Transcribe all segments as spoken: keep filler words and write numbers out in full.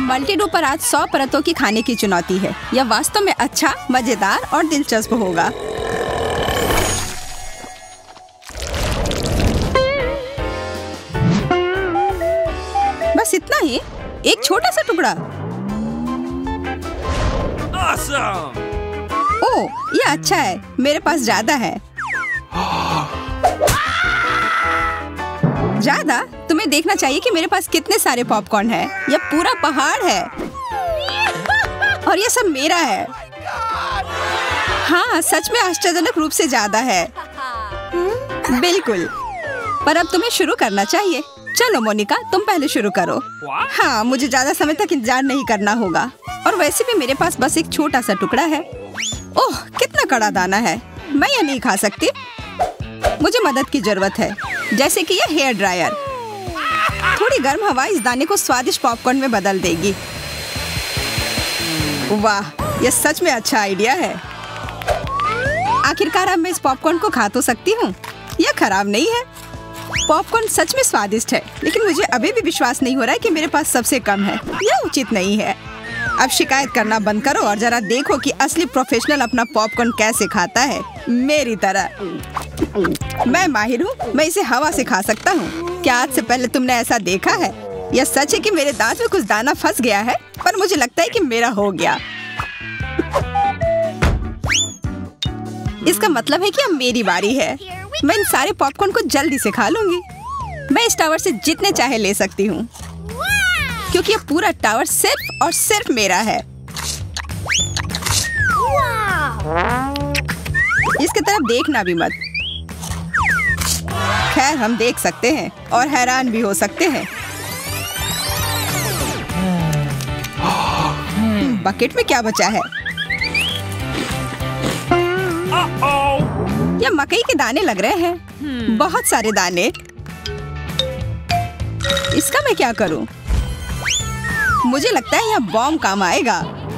मल्टीडो पर आज सौ परतों की खाने की चुनौती है। यह वास्तव में अच्छा, मजेदार और दिलचस्प होगा। बस इतना ही, एक छोटा सा टुकड़ा। Awesome! ओह, यह अच्छा है। मेरे पास ज्यादा है। ज्यादा? तुम्हें देखना चाहिए कि मेरे पास कितने सारे पॉपकॉर्न हैं। यह पूरा पहाड़ है और यह सब मेरा है। हाँ, सच में आश्चर्यजनक रूप से ज्यादा है। बिल्कुल। पर अब तुम्हें शुरू करना चाहिए। चलो मोनिका, तुम पहले शुरू करो। हाँ, मुझे ज्यादा समय तक इंतजार नहीं करना होगा। और वैसे भी मेरे पास बस एक छोटा सा टुकड़ा है। ओह, कितना कड़ा दाना है। मैं यह नहीं खा सकती। मुझे मदद की जरूरत है, जैसे कि यह हेयर ड्रायर। थोड़ी गर्म हवा इस दाने को स्वादिष्ट पॉपकॉर्न में बदल देगी। वाह, यह सच में अच्छा आइडिया है। आखिरकार अब मैं इस पॉपकॉर्न को खा तो सकती हूँ। यह खराब नहीं है। पॉपकॉर्न सच में स्वादिष्ट है, लेकिन मुझे अभी भी विश्वास नहीं हो रहा है कि मेरे पास सबसे कम है। यह उचित नहीं है। अब शिकायत करना बंद करो और जरा देखो कि असली प्रोफेशनल अपना पॉपकॉर्न कैसे खाता है। मेरी तरह। मैं माहिर हूँ, मैं इसे हवा से खा सकता हूँ। क्या आज से पहले तुमने ऐसा देखा है? यह सच है कि मेरे दांत में कुछ दाना फंस गया है, पर मुझे लगता है कि मेरा हो गया। इसका मतलब है कि अब मेरी बारी है। मैं इन सारे पॉपकॉर्न को जल्दी से खा लूंगी। मैं इस टावर से जितने चाहे ले सकती हूँ, क्योंकि यह पूरा टावर सिर्फ और सिर्फ मेरा है। इसकी तरफ देखना भी मत। खैर, हम देख सकते हैं और हैरान भी हो सकते हैं। बकेट में क्या बचा है? यह मकई के दाने लग रहे हैं। बहुत सारे दाने। इसका मैं क्या करूं? मुझे लगता है यह बॉम्ब काम आएगा।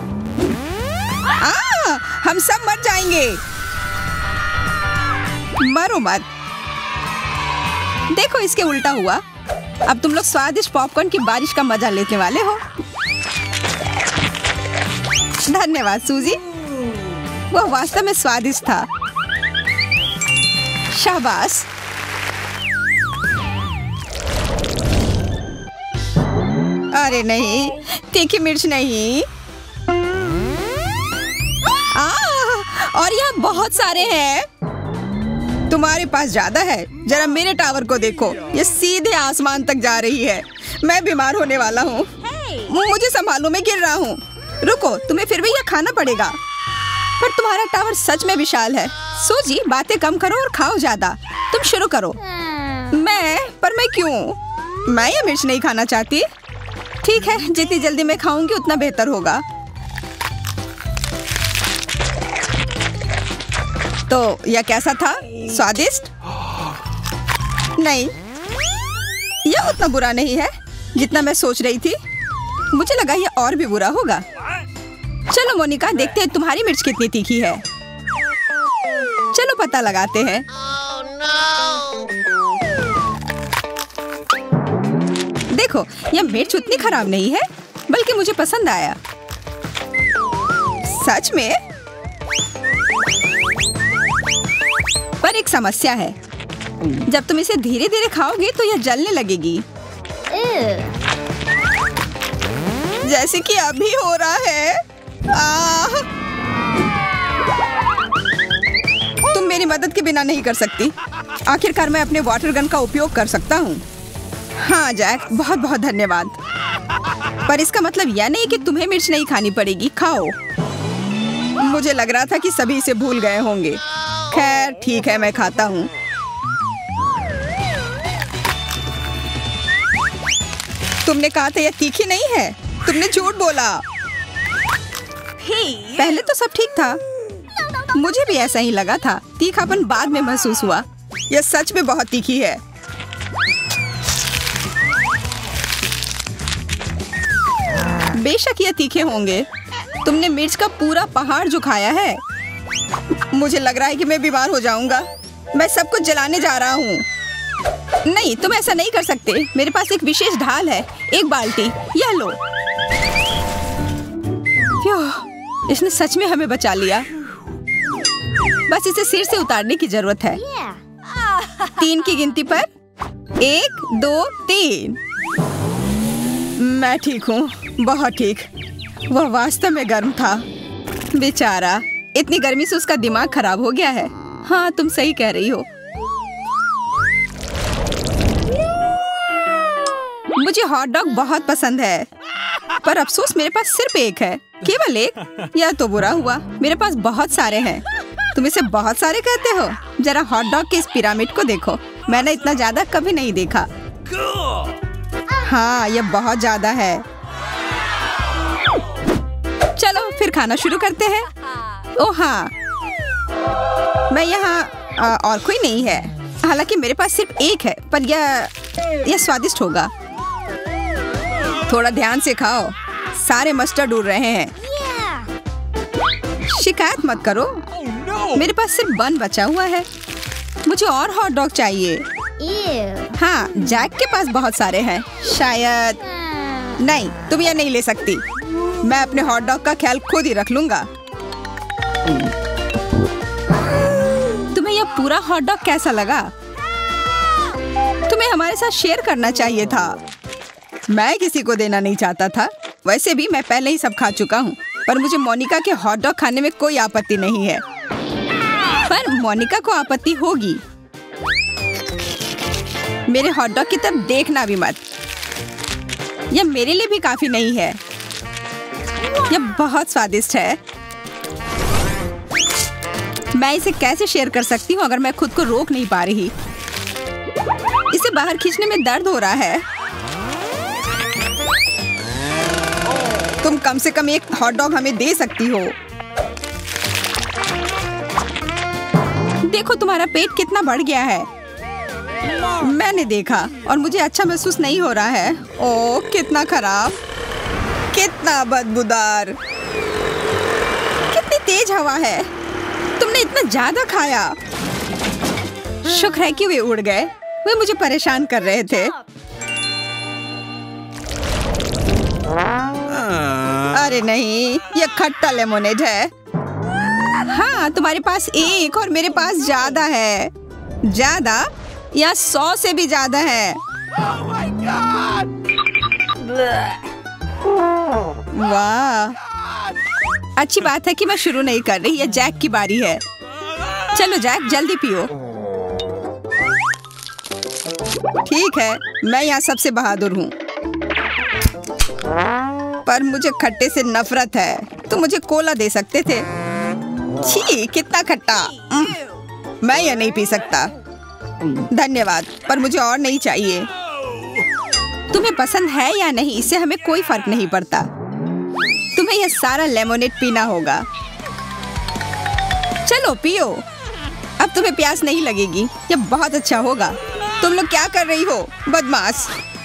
आ, हम सब मर जाएंगे। मरो मत। देखो, इसके उल्टा हुआ। अब तुम लोग स्वादिष्ट पॉपकॉर्न की बारिश का मजा लेने वाले हो। धन्यवाद सूजी, वह वास्तव में स्वादिष्ट था। शाबाश। अरे नहीं, तीखी मिर्च नहीं। आ, और यहाँ बहुत सारे हैं। तुम्हारे पास ज्यादा है। जरा मेरे टावर को देखो, ये सीधे आसमान तक जा रही है। मैं बीमार होने वाला हूँ। मुझे संभालो, मैं गिर रहा हूँ। रुको, तुम्हें फिर भी यह खाना पड़ेगा। पर तुम्हारा टावर सच में विशाल है। सूजी, बातें कम करो और खाओ ज्यादा। तुम शुरू करो। मैं? पर मैं क्यों? मैं ये मिर्च नहीं खाना चाहती। ठीक है, जितनी जल्दी मैं खाऊंगी उतना बेहतर होगा। तो यह कैसा था? स्वादिष्ट? नहीं, यह उतना बुरा नहीं है जितना मैं सोच रही थी। मुझे लगा यह और भी बुरा होगा। चलो मोनिका, देखते हैं तुम्हारी मिर्च कितनी तीखी है। चलो पता लगाते हैं। देखो, यह मिर्च उतनी खराब नहीं है, बल्कि मुझे पसंद आया। सच में? पर एक समस्या है। जब तुम इसे धीरे धीरे खाओगे तो यह जलने लगेगी, जैसे कि अभी हो रहा है। आह! तुम मेरी मदद के बिना नहीं कर सकती। आखिरकार मैं अपने वाटर गन का उपयोग कर सकता हूँ। हाँ जैक, बहुत बहुत धन्यवाद। पर इसका मतलब यह नहीं कि तुम्हें मिर्च नहीं खानी पड़ेगी। खाओ। मुझे लग रहा था कि सभी इसे भूल गए होंगे। खैर ठीक है, मैं खाता हूँ। तुमने कहा था यह तीखी नहीं है। तुमने झूठ बोला। पहले तो सब ठीक था। मुझे भी ऐसा ही लगा था। तीखापन बाद में महसूस हुआ। यह सच में बहुत तीखी है। बेशक यह तीखे होंगे। तुमने मिर्च का पूरा पहाड़ जो खाया है। मुझे लग रहा है कि मैं बीमार हो जाऊंगा। मैं सब कुछ जलाने जा रहा हूँ। नहीं, तुम ऐसा नहीं कर सकते। मेरे पास एक विशेष ढाल है, एक बाल्टी। यह लो। इसने सच में हमें बचा लिया। बस इसे सिर से उतारने की जरूरत है। तीन की गिनती पर एक, दो, तीन। मैं ठीक हूँ, बहुत ठीक। वह वास्तव में गर्म था, बेचारा। इतनी गर्मी से उसका दिमाग खराब हो गया है। हाँ, तुम सही कह रही हो। मुझे हॉट डॉग बहुत पसंद है, पर अफसोस मेरे पास सिर्फ एक है, केवल एक। यह तो बुरा हुआ, मेरे पास बहुत सारे हैं। तुम इसे बहुत सारे कहते हो? जरा हॉट डॉग के इस पिरामिड को देखो। मैंने इतना ज्यादा कभी नहीं देखा। हाँ, यह बहुत ज्यादा है। चलो फिर खाना शुरू करते हैं। ओह हाँ, मैं यहाँ और कोई नहीं है। हालांकि मेरे पास सिर्फ एक है, पर यह यह स्वादिष्ट होगा। थोड़ा ध्यान से खाओ, सारे मस्टर्ड उड़ रहे हैं। शिकायत मत करो, मेरे पास सिर्फ बन बचा हुआ है। मुझे और हॉट डॉग चाहिए। हाँ, जैक के पास बहुत सारे हैं। शायद नहीं, तुम यह नहीं ले सकती। मैं अपने हॉट डॉग का ख्याल खुद ही रख लूंगा। तुम्हें यह पूरा हॉट डॉग कैसा लगा? तुम्हें हमारे साथ शेयर करना चाहिए था। मैं किसी को देना नहीं चाहता था। वैसे भी मैं पहले ही सब खा चुका हूँ, पर मुझे मोनिका के हॉट डॉग खाने में कोई आपत्ति नहीं है। पर मोनिका को आपत्ति होगी। मेरे हॉट डॉग की तरफ देखना भी मत। यह मेरे लिए भी काफी नहीं है। यह बहुत स्वादिष्ट है। मैं इसे कैसे शेयर कर सकती हूँ अगर मैं खुद को रोक नहीं पा रही? इसे बाहर खींचने में दर्द हो रहा है। तुम कम से कम एक हॉट डॉग हमें दे सकती हो। देखो तुम्हारा पेट कितना बढ़ गया है। मैंने देखा और मुझे अच्छा महसूस नहीं हो रहा है। ओह, कितना खराब, कितना बदबूदार। कितनी तेज हवा है। तुमने इतना ज्यादा खाया। शुक्र है कि वे उड़ गए। वे मुझे परेशान कर रहे थे। अरे नहीं, यह खट्टा लेमोनेड है। हाँ, तुम्हारे पास एक और मेरे पास ज्यादा है। ज्यादा या सौ से भी ज्यादा है। वाह, अच्छी बात है कि मैं शुरू नहीं कर रही। यह जैक की बारी है। चलो जैक, जल्दी पियो। ठीक है, मैं यहाँ सबसे बहादुर हूँ, पर मुझे खट्टे से नफरत है। तो मुझे कोला दे सकते थे। छी, कितना खट्टा। मैं यह नहीं पी सकता। धन्यवाद, पर मुझे और नहीं चाहिए। तुम्हें पसंद है या नहीं, इससे हमें कोई फर्क नहीं पड़ता। तुम्हें यह सारा लेमोनेड पीना होगा। चलो पियो, अब तुम्हें प्यास नहीं लगेगी। यह बहुत अच्छा होगा। तुम लोग क्या कर रही हो, बदमाश?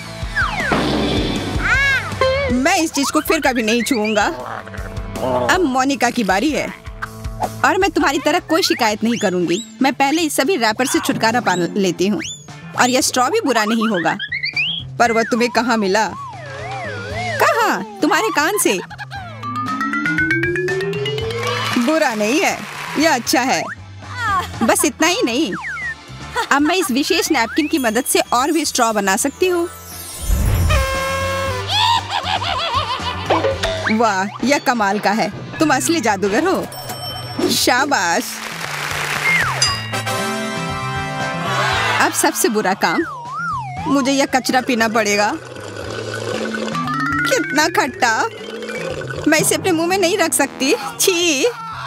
मैं इस चीज को फिर कभी नहीं छूऊंगा। अब मोनिका की बारी है और मैं तुम्हारी तरह कोई शिकायत नहीं करूंगी। मैं पहले इस सभी रैपर से छुटकारा पा लेती हूँ और यह स्ट्रॉ भी बुरा नहीं होगा। पर वह तुम्हें कहाँ मिला? कहाँ? तुम्हारे कान से। बुरा नहीं है, यह अच्छा है। बस इतना ही नहीं, अब मैं इस विशेष नैपकिन की मदद से और भी स्ट्रॉ बना सकती हूँ। वाह, यह कमाल का है। तुम असली जादूगर हो। शाबाश। अब सबसे बुरा काम, मुझे यह कचरा पीना पड़ेगा। कितना खट्टा। मैं इसे अपने मुंह में नहीं रख सकती। छी।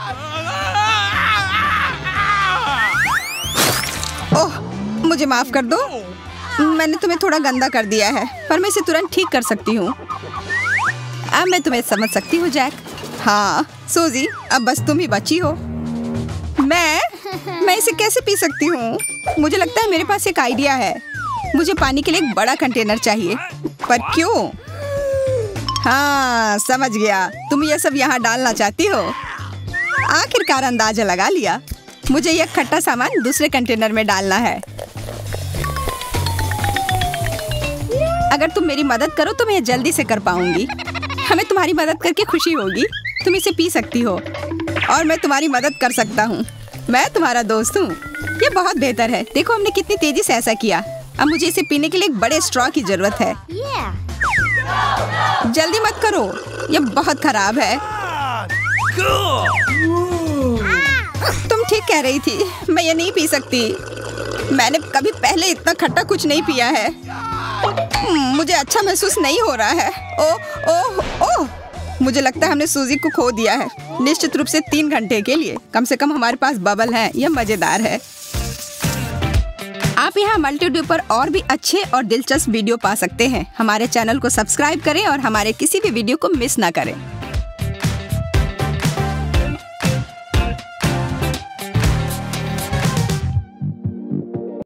ओह, मुझे माफ कर दो। मैंने तुम्हें थोड़ा गंदा कर दिया है, पर मैं इसे तुरंत ठीक कर सकती हूँ। अब मैं तुम्हें समझ सकती हूँ जैक। हाँ सूजी, अब बस तुम ही बची हो। मैं मैं इसे कैसे पी सकती हूँ? मुझे लगता है मेरे पास एक आइडिया है। मुझे पानी के लिए एक बड़ा कंटेनर चाहिए। पर क्यों? हाँ समझ गया, तुम ये सब यहाँ डालना चाहती हो। आखिरकार अंदाजा लगा लिया। मुझे यह खट्टा सामान दूसरे कंटेनर में डालना है। अगर तुम मेरी मदद करो तो मैं जल्दी से कर पाऊंगी। हमें तुम्हारी मदद करके खुशी होगी। तुम इसे पी सकती हो और मैं तुम्हारी मदद कर सकता हूँ। मैं तुम्हारा दोस्त हूँ। ये बहुत बेहतर है। देखो हमने कितनी तेजी से ऐसा किया। अब मुझे इसे पीने के लिए एक बड़े स्ट्रॉ की जरूरत है। जल्दी मत करो, ये बहुत खराब है। तुम ठीक कह रही थी, मैं ये नहीं पी सकती। मैंने कभी पहले इतना खट्टा कुछ नहीं पिया है। मुझे अच्छा महसूस नहीं हो रहा है। ओह ओह ओह, मुझे लगता है हमने सूजी को खो दिया है। निश्चित रूप से तीन घंटे के लिए। कम से कम हमारे पास बबल है। यह मजेदार है। आप यहाँ मल्टीट्यूब पर और भी अच्छे और दिलचस्प वीडियो पा सकते हैं। हमारे चैनल को सब्सक्राइब करें और हमारे किसी भी वीडियो को मिस ना करें।